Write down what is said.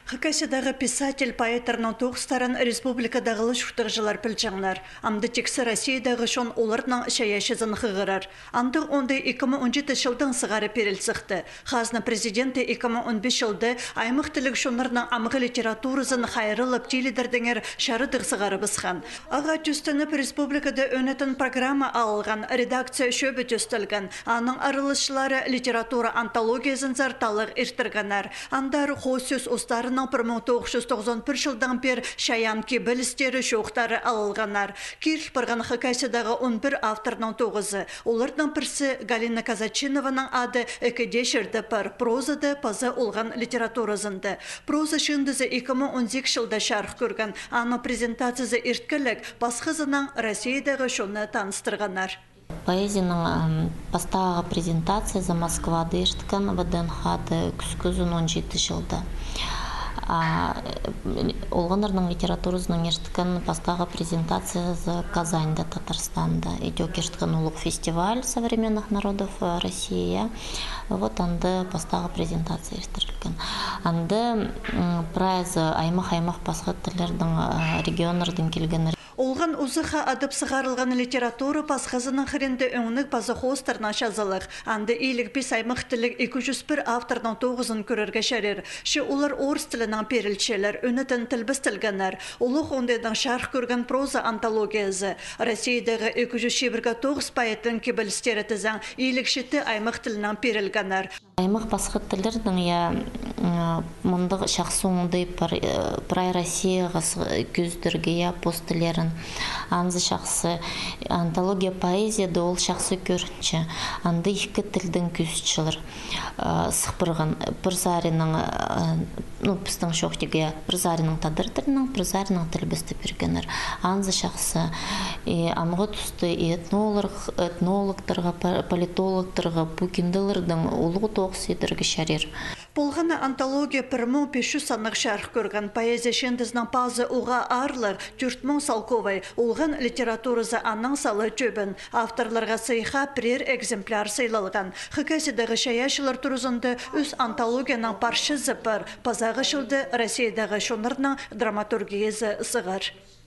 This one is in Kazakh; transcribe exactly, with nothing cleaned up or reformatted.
Хакасиядағы писатель поэтерның тоғыстарын республикадағылы шуқтығжылар пілчаңлар. Амды тексі Россиядағы шон оларының шаяшызын қығырар. Анды онды екі мың он жеті жылдың сығары перілсіқті. Хазны президенті екі мың он бес жылды аймықтылық шонларының амығы литературызын қайырылып теледердіңер шарыдық сығары бысқан. Аға түстініп республикада өнетін программа алған, редакция шөбі түстілген. Аның арылышылары литература антологиясын зарталық иртірганар. Андар қосөз ұстарының бір мың тоғыз жүз тоқсан бір жылдан бер шаян кебіл істері шоқтары алылғанар. Кирл барған Хакасиядағы он бір авторның тоғызы. Олардың бірсі Галина Казачинованың ады әкеде шерді пар прозады пазы олған литературазынды. Проза шындызы екі мың он сегіз жылда шарқ көрген. Аны презентациясы ерткілік басқызының Россиядағы шоны таныстырғанар. Поэзияның бастағы презентация за Москвада ерткін ВДНХ-ды күскізін он жеті жылда. Олғанырның литературызының ерткін бастағы презентация за Казаньда, Татарстанда. Идек ерткін улық фестиваль современных народов России. Вот анды бастағы презентация ерткін. Анды прайзы аймақ-аймақ басқа тілердің регионлардың келгені. Олған ұзыға адып сығарылған литература пасқазының қыренді өңінік пазы хостарына жазылық. Анды ейлік бес аймақ тілік екі жүз бір автордың тоғызын көрерге шәрер. Ше олар орыс тілінің перілчелер, өнітін тілбістілгенер. Олық ондайдың шарқ көрген проза антологиясы. Россиядағы екі жүз шебірге тоғыз пайеттің кебілістері тізің ейлік шеті аймақ тілінің перілгенер. Аймақ басқа тілердің я мұндық шақсуыңды прай Россияға көздірге я постілерін. Анзы шақсы антология поэзияда ол шақсы көрінчі. Анды екі тілдің көзчілер сықпырған. Бір зарының, ну, біздің шоқтеге бір зарының тадыр тілінің, бір зарының тілбісті бергенер. Анзы шақсы амғы тұсты этнологтарға, политологтарға, бүкінділердің олығы тоғыз едіргі шарер. Болғаны антология бір мың бес жүз санық шарқ көрген поэзия шендізінің пазы уға арлық төрт мың салковай олған литературызы анның салы жөбін. Авторларға сыйға бірер экземпляр сыйлалған. Хакасиядағы шаяшылар тұрызынды өз антологияның паршы зіпір, пазағы шылды Россиядағы шонырның драматургиязы сығар.